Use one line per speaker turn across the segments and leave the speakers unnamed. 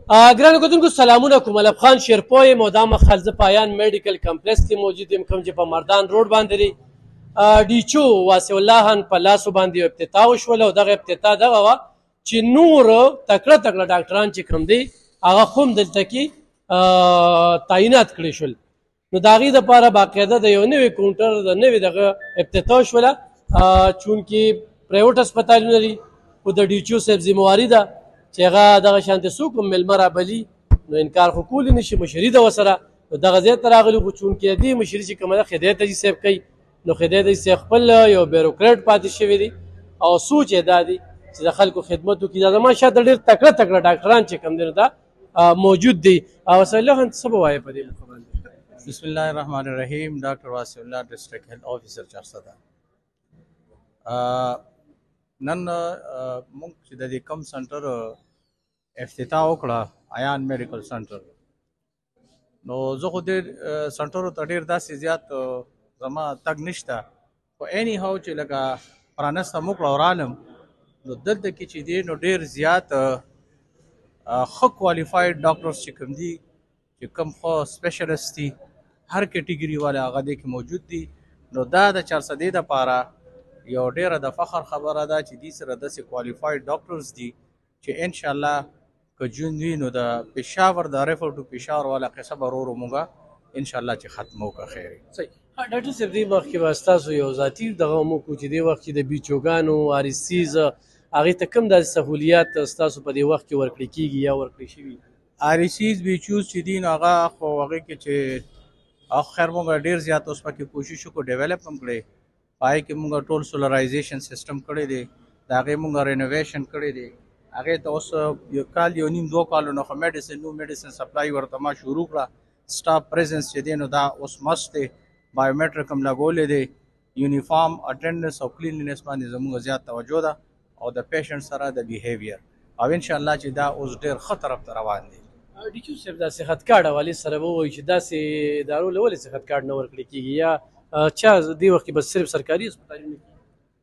ګرانو کتونکو سلامونه کوم. علب خان شیرپو یم او دا مخال زه په ایان میډیکل کمپلیکس کې موجود یم، کوم چې په مردان روډ باندې دی. ډیچو واسع الله خان په لاسو باندې یو افتتاح وشوله او دغه افتتاح دغه وه چې نور تکړه تکړه ډاکټران چې کوم دی هغه خو هم دلته کې تعینات کړي شول. نو د هغې دپاره باقاعده د یو نوي کاونټر د نوي دغه افتتاح وشوله، چونکې پرایوټ هسپتالونه دي خو د ډیچو صاحب ذمهواري ده چې هغه دغه شانتې څوک هم میلمه رابلي نو انکار خو کولی نه شي، مشري ده ورسره. نو دغه ځای ته راغلي خو چونکې د دې مشري چې کومه ده خدایت حاجي صاحب کوي، نو خدایت حاجي صاحب خپل یو بیروکریټ پاتې شوی دی او سوچ یې دا دی چې د خلکو خدمت وکړي. دا زما شاته ډېر تکړه تکړه ډاکټران چې کوم دی نو دا موجود دی. واسع الله خان څه به وایې په دې موقع باندې؟
بسم الله الرحمن الرحیم. ډاکټر واسع الله ډسټرکټ هیلث آفیسر چارسده. نن موږ چې د دې کم سنټر افتتاح وکړه ایان میډیکل سنټر، نو زه خو دې سنټرو ته ډېر داسې زیات زما تګ نشته، خو اینی هاو چې لکه پرانسته مو کړه او رالم نو دلته کې چې دی نو ډېر زیات ښه کوالیفاید ډاکټرز چې کوم دي چې کوم ښه سپیشلسټ دي هر کیټګري والا هغه دې کې موجود دي. نو دا د چارسدې دپاره یو ډېره د فخر خبره ده چې دې سره داسې کوالیفاید ډاکټرز دي چې انشاءالله که جون وي نو د پېښور د ریفر ټو پېښور والا قصه به ورو ورو موږ انشاءالله چې ختمو که خیر وي.
صحیح. ډاکټر صاحب دې وخت کې به ستاسو یو ذاتي دغه مو کو چې دې وخت کې د بیچوګانو آرسیز هغې ته کوم داسې سهولیات ستاسو په دې وخت کې ورکړی کېږي یا ورکړی شوي؟
آرسیز بیچوز چې دي نو هغه خو هغې کې چې خیر موږ ډېر زیات اوس پکې کوشش وکړو ډیولپ هم کړی، پای کې موږ ټول سولرایزیشن سیسټم کړی دی، د هغې موږ رینوویشن کړی دی. هغې ته اوس یو کال یو نیم 2 کالو نه خو نو میډیسن سپلای ورته ما شروع کړه. سټاف پریزنس چې دی نو دا اوس مست دی، بایومیټرک هم لګولی دی، یونیفارم اټینډنس او کلینلینس باندې زموږ زیات توجه ده او د پیشنټ سره د بیهیویر او انشاءالله چې دا اوس ډېر ښه طرف ته روان دی.
ډیچو صاحب دا صحت کارډ حوالې سره به ووایي چې داسې ادارو له ولې صحت کارډ نه ورکړی کېږي یا چا دې وخت کې بس صرف سرکاري هسپتالونه کې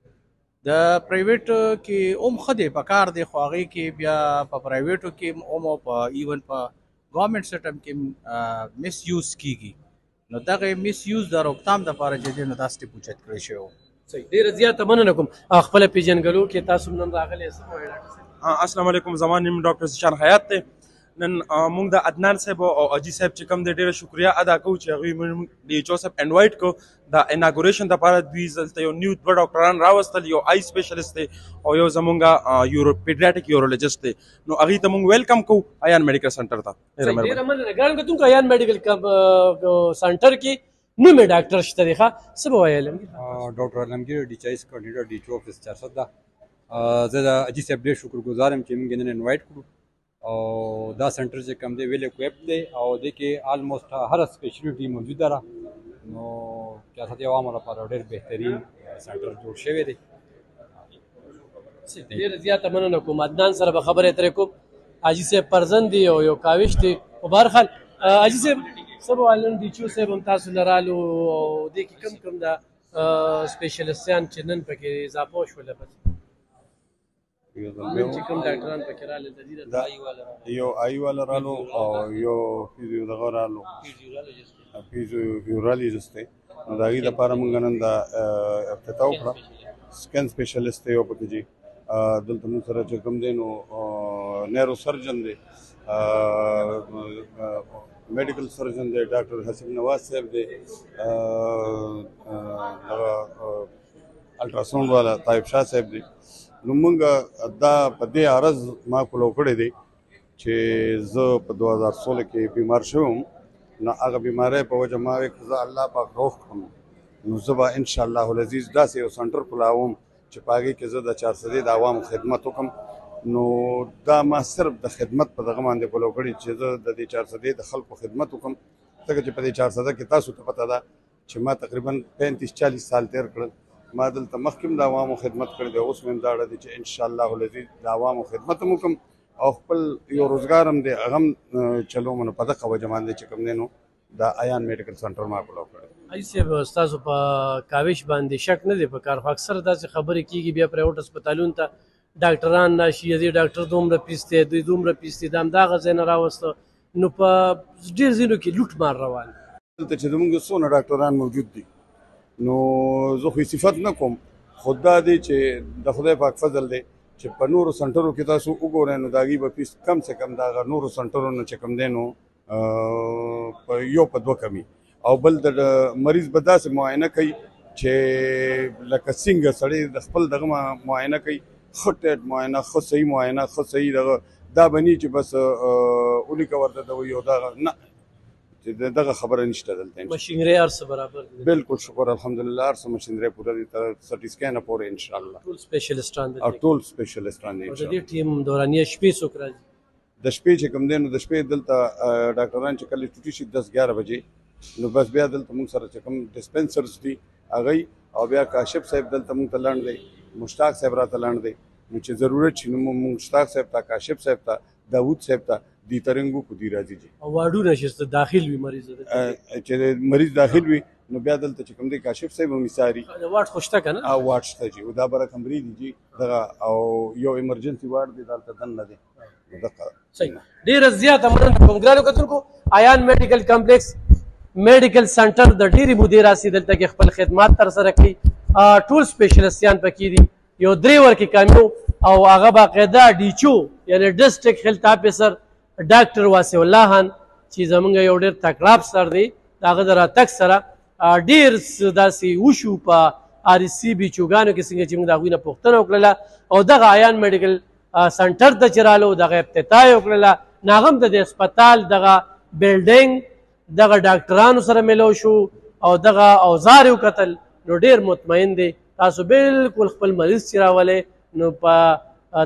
د پرایویټ کې هم ښه دی په کار دی، خو هغې کې بیا په پرایویټو کې هم او په ایون په ګورمنټ سیسټم کې مس یوز کېږي. نو دغه مس یوز د روکتام دپاره چې دی نو دا سټیپ اوچت کړی شوی و.
صحیح. ډېره زیاته مننه کوم. خپله پېژنګلو کې تاسو نن راغلی څه وایي ډاکټر صاحب؟
السلام علیکم. زما نیم ډاکټر زیشان حیات دی. نن موږ د عدنان صاحب او اجي صاحب چې کوم دی ډېره شکریه ادا کوو چې هغوی موږ ډیچو صاحب انوایټ کړو د اناګوریشن دپاره. دوی دلته یو نیو 2 ډاکټران راوستل، یو آی سپیشلیسټ دی او یو زمونږ پیډیاټریک یورولوجسټ دی. نو هغوی ته موږ ویلکم کوو ایان میډیکل سنټر ته.
ډېره مننه. ګرانو کتونکو ایان میډیکل سنټر کې نومې ډاکټر شته دی. ښه څه به وایې علمګیر؟
ډاکټر علمګیر ډیچایس کوارډینیټر ډیچو افیس چارسده. زه د اجي صاحب ډېر شکرګزار یم چې موږ نن انوایټ کړو او دا سنټر چې کوم دی ویل اکویپ دی او دې کې آلموسټ هر سپیشلټي موجوده ده. نو ریاست عوامو لپاره ډېر بهترین سنټر جوړ شوی دی.
ډېره زیاته مننه کوم. عدنان سره به خبرې اترې کوم. حاجي صاحب پرزن دی او یو کاوش دی. په هر حال حاجي صاحب څه به وایي نن ډیچو صاحب هم تاسو له رالو او دې کې کوم کوم دا سپیشلیستان چې نن پکې اضافه وشوله چې کوم ډاکټران پکې راغلل د دې
یو آی والا رالو او یو فیزیو دغه رالو فیزیورالوجسټ دی. نو د هغې دپاره موږ نن دا افتتاح وکړه. سکن سپیشلیسټ دی یو پکې جي دلته موږ سره چې کوم دی نو نیرو سرجن دی، میډیکل سرجن دی ډاکټر حسیب نواز صاحب دی، دغه الټراساؤنډ والا طایب شاه صاحب دی. نو موږ دا په دې عرض ما فلو کړی دی چې زه په 2016 کې بیمار شوی وم، نو هغه بیمارۍ په وجه ما وی که زه الله پاک روغ کړم نو زه به انشاءالله العزیز داسې یو سنټر کلاوم چې په هغې کې زه د چارسدې د عوامو خدمت وکړم. نو دا ما صرف د خدمت په دغه باندې فلو کړي چې زه د دې چارسدې د خلکو خدمت وکړم، ځکه چې په دې چارسده کې تاسو ته پته ده چې ما تقریبا 35-40 سال تیر کړل. ما دلته مخکې هم د عوامو خدمت کړی دی، اوس مې هم دا اړه دی چې انشاءالله العزیز د عوامو خدمت هم وکړم او خپل یو روزګار هم دی هغه هم چلوم. نو په دغه وجه باندې چې کوم دی نو د ایان میډیکل سنټر ما فلو کړی.
حاجي صاحب ستاسو په کاوش باندې شک نه دی په کار، خو اکثر داسې خبرې کېږي بیا پرایوټ هسپتالونو ته ډاکټران راشي دې ډاکټر دومره فیس دی دوی دومره فیس دی دا همدغه ځای نه راوسته نو په ډېر ځینو کې لوټ مار روان
دلته چې زموږ څونه ډاکټران موجود دي نو زه خو صفت نه کوم خو دا دی چې د خدای پاک فضل دی چې په نورو سنټرو کې تاسو وګورئ نو د هغوی به فیس کم سے کم د هغه نورو سنټرو نه چې کوم دی نو په یو په دوه کمي او بل د مریض به داسې معاینه کوي چې لکه څنګه سړی د خپل دغه معاینه کوي ښه ټیټ معاینه ښه صحیح معاینه ښه صحیح دغه دا به نه چې بس ولیکه ورته د وایي او دغه نه چې دغه خبره نشته دلته
مشینري هر څه برابر دي
بالکل شکر الحمدلله هر څه مشینري پوره دي تر سټي سکین پورې ان شاء الله
ټول سپیشلیسټان دي
او ټول سپیشلیسټان دي
او د دې ټیم دورانیه شپې څوک راځي
د شپې چې کوم دی نو د شپې دلته ډاکټران چې کله ټوټي شي 10-11 بجې نو بس بیا دلته موږ سره چې کوم ډسپنسرز دي هغوی او بیا کاشف صاحب دلته موږ ته لنډ دی مشتاق صاحب راته لنډ دی نو چې ضرورت شي نو موږ مشتاق صاحب ته کاشف صاحب ته داود صاحب ته دی ترنګو کو دی راځي جی
او واډونه چې داخل وي مریض
چې مریض داخل وي نو بیا دلته چې کوم دی کاشف صاحب مثاری
واټ خوشته کنه
او واټ شته جی او دا بره کمرې دي جی دغه او یو ایمرجنسي واټ دی دلته دننه دی دغه
صحیح ډیره زیاته مننه کوم ګرانو کتونکو آیان میډیکل کمپلیکس میډیکل سنټر د ډیری مودې راسي دلته کې خپل خدمات تر سره کوي ټول سپیشلیستان پکې دي یو درې ورکې کامیو او هغه باقاعده ډیچو یعنی ډسټرکټ هیلث افیسر ډاکټر واسع الله خان چې زمونږ یو ډېر تکړه افسر دی د هغه د راتګ سره ډېر داسې وشو په آر سی بي چوګانو کې څنګه چې موږ د هغوی نه پوښتنه وکړله او دغه آیان میډیکل سنټر ته چې رالو دغه افتتاح یې وکړله نو هغه هم د هسپتال دغه بلډینګ دغه ډاکټرانو سره ملو شو او دغه اوزار یې وکتل نو ډېر مطمئن دی تاسو بالکل خپل مریض چې راولئ نو په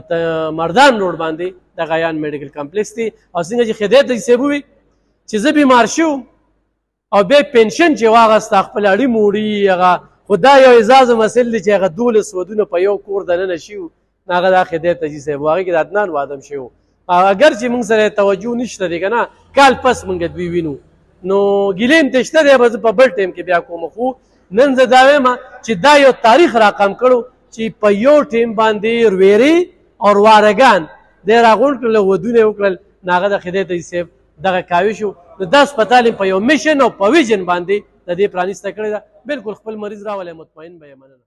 مردان روډ باندې د آیان میډیکل کمپلیکس دی او څنګه چې خدای ته صاحب وي چې زه بیمار شوم او بیا پنشن چې واغسته خپل اړي موړي هغه خو دا یو اعزاز مسل دی چې هغه 12 ودونه په یو کور دننه شي هغه دا خدای ته صاحب هغه کې د عدنان وادم شو اگر چې موږ سره توجه نشته دی کنه کال پس موږ دوی وینو نو ګیلیم تشته دی به په بل ټیم کې بیا کوم خو نن زه دا وایم چې دا یو تاریخ راقم کړو چې په یو ټیم باندې رويري او وارګان د راغون کله ودونه وکړل ناغه د خدای ته صاحب دغه کاوي شو نو د هسپتال په یو میشن او په ویژن باندې د دې پرانیسته کړی دا بالکل خپل مریض راولې مطمئن به مننه